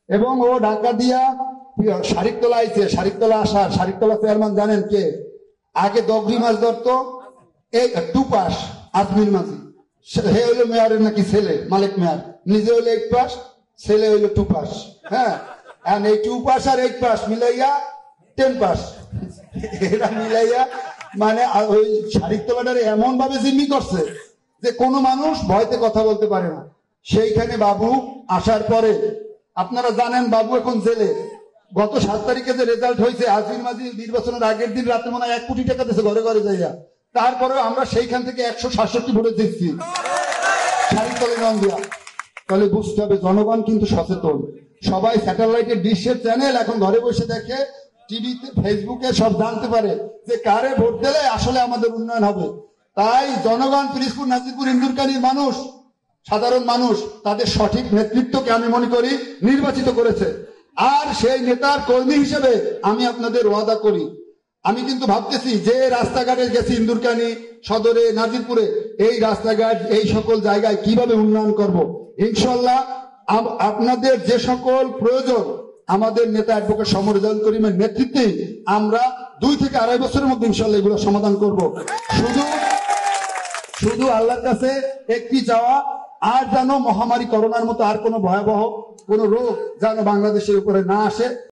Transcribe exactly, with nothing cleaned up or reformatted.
এবং ও ঢাকা দিয়া শারিকতলা আইছে, শারিকতলা আসার, শারিকতলা চেয়ারম্যান জানেন কে? আগে দগরি মাছ ধরতো এই টু পাস আজমির মাঝি, হে হইলো মেয়রের নাকি ছেলে, মালিক মেয়র, নিজে হইলো এইট পাস, ছেলে হইলো টু পাস। হ্যাঁ, এই টু পাস আর এইট পাস মিলাইয়া টেন পাস, এরা মিলাইয়া মানে ওই শারিকতলাটারে এমন ভাবে জিম্মি করছে যে কোনো মানুষ ভয়তে কথা বলতে পারে না। সেইখানে বাবু আসার পরে আপনারা জানেন বাবু এখন জেলে। গত সাত তারিখে যে রেজাল্ট হয়েছে, আজমির মাঝি নির্বাচনের আগের দিন রাতে মনে হয় এক কোটি টাকা দিয়েছে ঘরে ঘরে যাইয়া, তারপরেও আমরা সেইখান থেকে একশো সাতষট্টি ভোটে দিচ্ছি শারিকতলা নন্দিয়া। তাহলে বুঝতে হবে জনগণ কিন্তু সচেতন। সবাই স্যাটেলাইটের ডিশের চ্যানেল এখন ঘরে বসে দেখে, টিভিতে ফেসবুকে সব জানতে পারে যে কারে ভোট দিলে আসলে আমাদের উন্নয়ন হবে। তাই জনগণ, পিরিজপুর, নাজিরপুর, ইন্দুরকানীর মানুষ, সাধারণ মানুষ তাদের সঠিক নেতৃত্বকে আমি মনে করি নির্বাচিত করেছে। আর সেই নেতার কর্মী হিসেবে আমি আপনাদের ওয়াদা করি, আমি কিন্তু ভাবতেছি যে রাস্তাঘাটে গেছি ইন্দুরকানী, সদরে, নাজিরপুরে, এই রাস্তাঘাট এই সকল জায়গায় কিভাবে উন্নয়ন করব। ইনশাল্লাহ আপনাদের যে সকল প্রয়োজন আমাদের নেতা অ্যাডভোকেট সমর রেজাউল করিমের নেতৃত্বে আমরা দুই থেকে আড়াই বছরের মধ্যে ইনশাল্লাহ এগুলো সমাধান করব। শুধু শুধু আল্লাহর কাছে একটি চাওয়া, আর যেন মহামারী করোনার মতো আর কোনো ভয়াবহ কোনো রোগ যেন বাংলাদেশের উপরে না আসে।